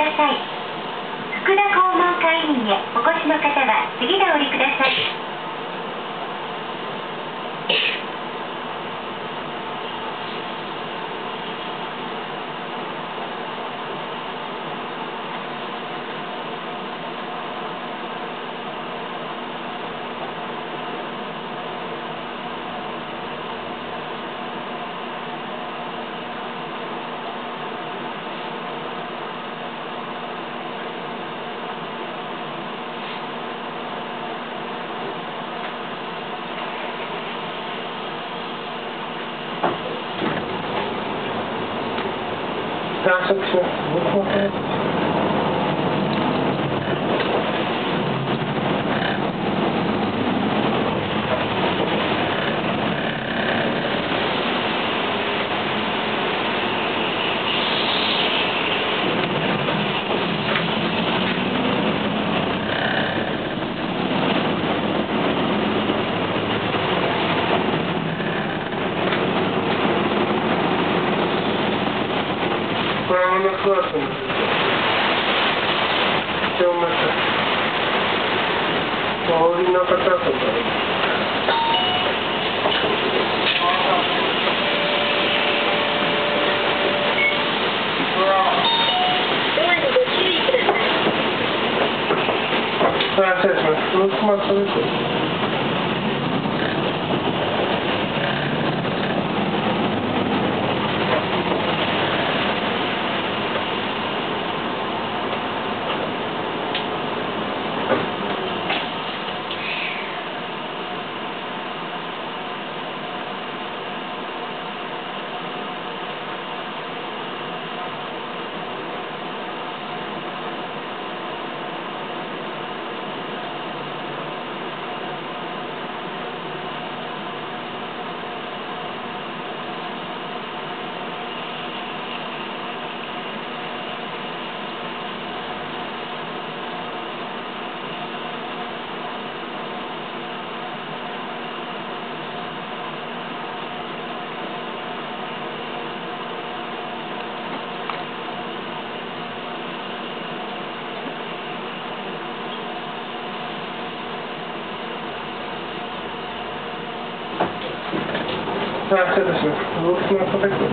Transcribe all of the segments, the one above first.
ださい。福田肛門会員へお越しの方は次でお降りください。 完食します。僕も早く。これはものすごいですね。貴重なお売りの方とか。失礼します。ロースマットです。失礼します。動きの叩く。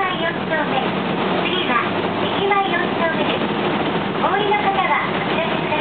お降りの方はお知らせください。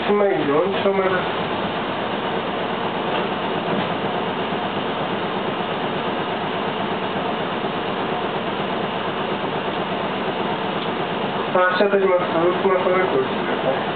島4丁目です。発車いたします。鈴木正でご注意ください。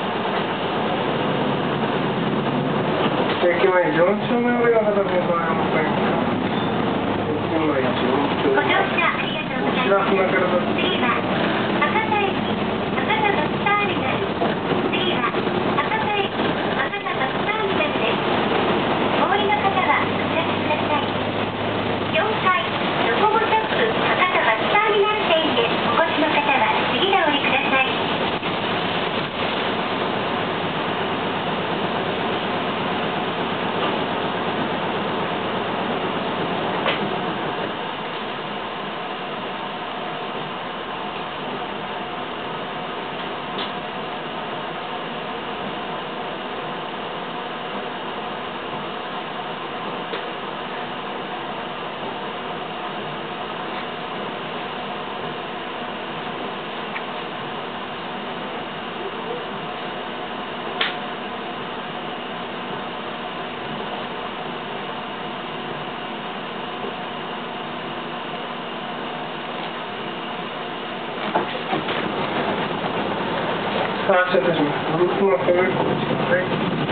駅前4丁目上の方でございませんか。駅前4丁目。 ご乗車ありがとうございます。次は博多駅、博多バスターミナル。次は博多駅、博多バスターミナルです。お降りの方はお立ちください。4階ドコモショップ博多バスターミナル店へお越しの方は次でお降りください。 発車いたします。鈴木正でご注意ください。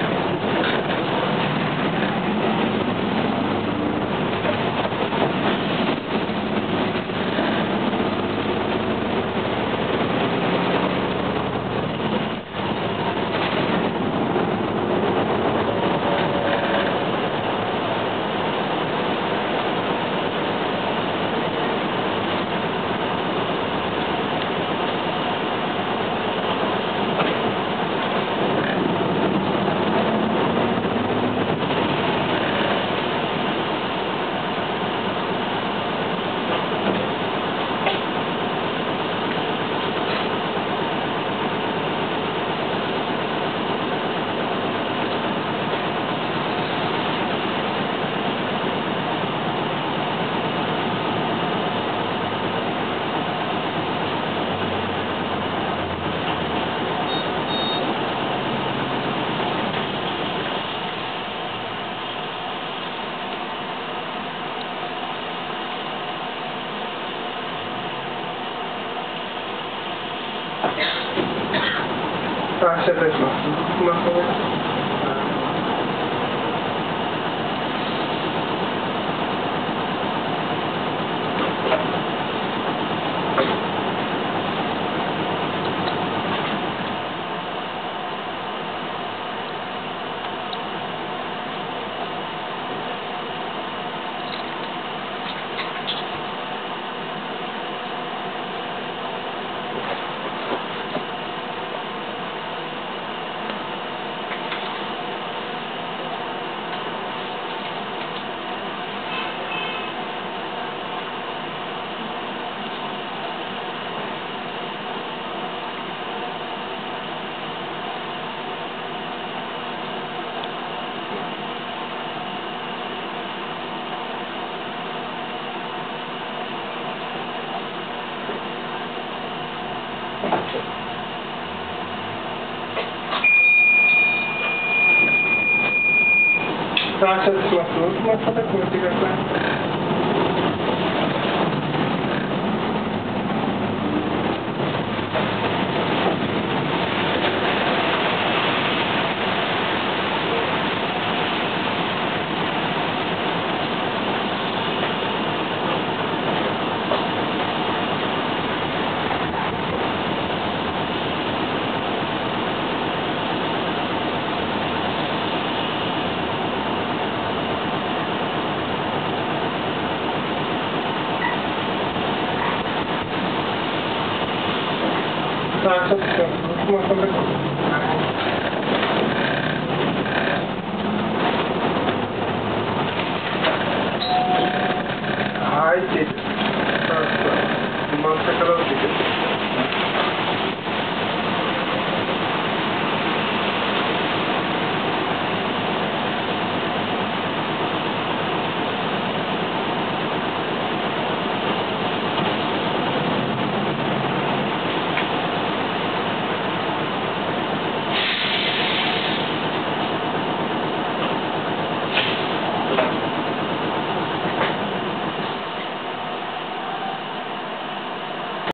発車いたします。鈴木正で。発車いたします。鈴木正でご注意ください。ちょっと鈴木正でご注意ください。はい、